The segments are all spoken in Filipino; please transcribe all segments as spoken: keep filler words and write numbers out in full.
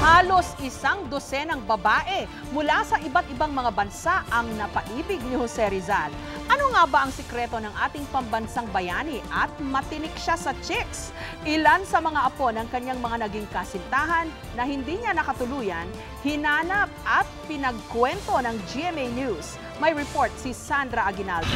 Halos isang dosenang babae mula sa iba't ibang mga bansa ang napaibig ni Jose Rizal. Ano nga ba ang sikreto ng ating pambansang bayani at matinik siya sa chicks? Ilan sa mga apo ng kanyang mga naging kasintahan na hindi niya nakatuluyan, hinanap at pinagkwento ng G M A News. May report si Sandra Aguinaldo.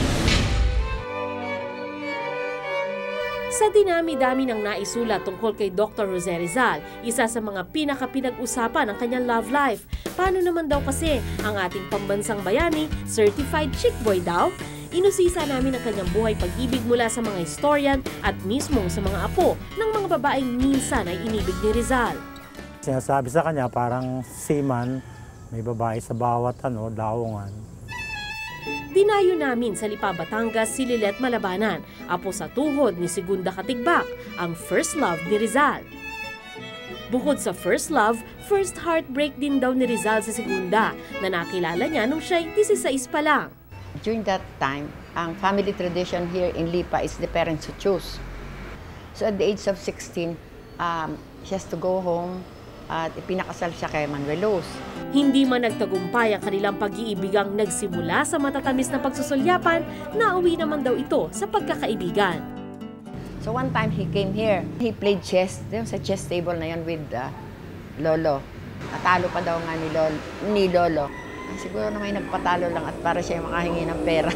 Sa dinami-dami ng naisulat tungkol kay Doctor Jose Rizal, isa sa mga pinaka-pinag-usapan ng kanyang love life. Paano naman daw kasi ang ating pambansang bayani, certified chick boy daw? Inusisa namin ang kanyang buhay pag-ibig mula sa mga historian at mismong sa mga apo ng mga babaeng minsan ay inibig ni Rizal. Sinasabi sa kanya parang seaman, may babae sa bawat ano, daungan. Dinayo namin sa Lipa, Batangas si Lilet Malabanan, apo sa tuhod ni Segunda Katigbak, ang first love ni Rizal. Bukod sa first love, first heartbreak din daw ni Rizal si Segunda na nakilala niya nung siya'y labinwalo pa lang. During that time, ang family tradition here in Lipa is the parents who choose. So at the age of sixteen, um, she has to go home at ipinakasal siya kay Manuel Luz. Hindi man nagtagumpay ang kanilang pag-iibigang nagsimula sa matatamis na pagsusulyapan, nauwi naman daw ito sa pagkakaibigan. So one time he came here, he played chess, sa chess table na yun with uh, Lolo. Natalo pa daw nga ni Lolo. Ni Lolo. Siguro na may nagpatalo lang at para siya makahingi ng pera.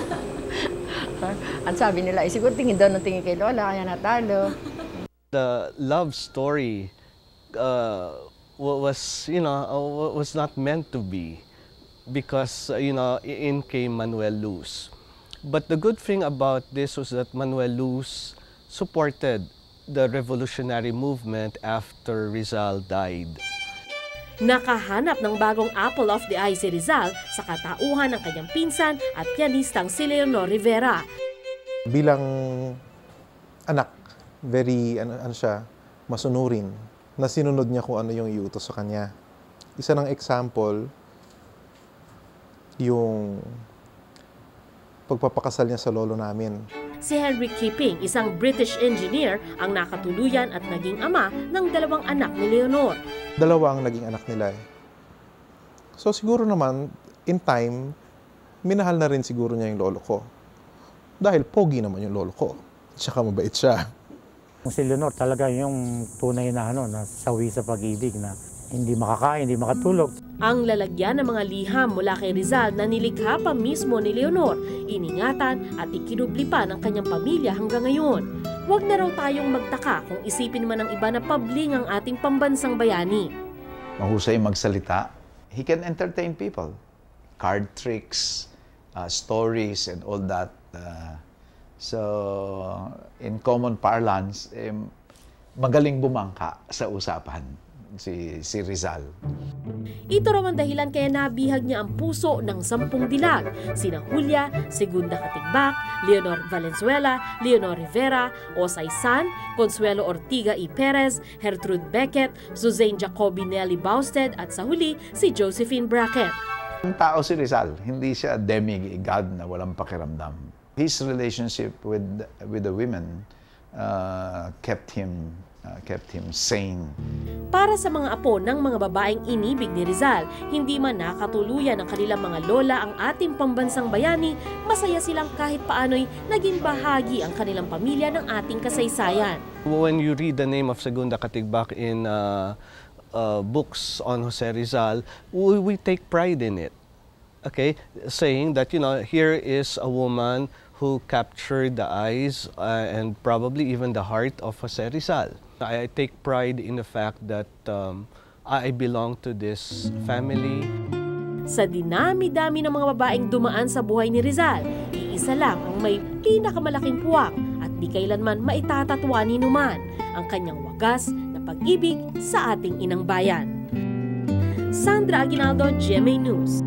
At sabi nila, eh, siguro tingin daw ng tingin kay Lola, kaya natalo. The love story Uh, was you know uh, was not meant to be, because uh, you know in came Manuel Luz. But the good thing about this was that Manuel Luz supported the revolutionary movement after Rizal died. Nakahanap ng bagong apple of the eye si Rizal sa katauhan ng kanyang pinsan at pianistang si Leonor Rivera. Bilang anak, very ano, ano siya, masunurin, na sinunod niya kung ano yung iutos sa kanya. Isa ng example, yung pagpapakasal niya sa lolo namin. Si Henry Keeping, isang British engineer, ang nakatuluyan at naging ama ng dalawang anak ni Leonor. Dalawa ang naging anak nila eh. So siguro naman, in time, minahal na rin siguro niya yung lolo ko. Dahil pogi naman yung lolo ko. Tsaka mabait siya. Si Leonor talaga yung tunay na ano, na sawi sa pag-ibig na hindi makakain, hindi makatulog. Ang lalagyan ng mga liham mula kay Rizal na nilikha pa mismo ni Leonor, iningatan at ikinubli pa ng kanyang pamilya hanggang ngayon. Huwag na raw tayong magtaka kung isipin man ng iba na pabling ang ating pambansang bayani. Mahusay magsalita. He can entertain people. Card tricks, uh, stories and all that. Uh, So, in common parlance, eh, magaling bumangka sa usapan si, si Rizal. Ito raw ang dahilan kaya nabihag niya ang puso ng sampung dilag. Sina Julia, Segunda Katigbak, Leonor Valenzuela, Leonor Rivera, Osay San, Consuelo Ortiga y Perez, Gertrude Beckett, Suzanne Jacobi Nelly Bausted at sa huli si Josephine Brackett. Ang tao si Rizal, hindi siya demigod na walang pakiramdam. His relationship with with the women uh, kept him uh, kept him sane. Para sa mga apo ng mga babaeng inibig ni Rizal, hindi man nakatuluyan ng kanilang mga lola ang ating pambansang bayani, masaya silang kahit paano'y naging bahagi ang kanilang pamilya ng ating kasaysayan. When you read the name of Segunda Katigbak in uh, uh, books on Jose Rizal, we, we take pride in it. Okay, saying that you know here is a woman who captured the eyes uh, and probably even the heart of Jose Rizal. I, I take pride in the fact that um, I belong to this family. Sa dinami-dami ng mga babaeng dumaan sa buhay ni Rizal, iisa lang ang may pinakamalaking puwang at di kailanman maitatatwa ni numan ang kanyang wagas na pag-ibig sa ating inang bayan. Sandra Aguinaldo, G M A News.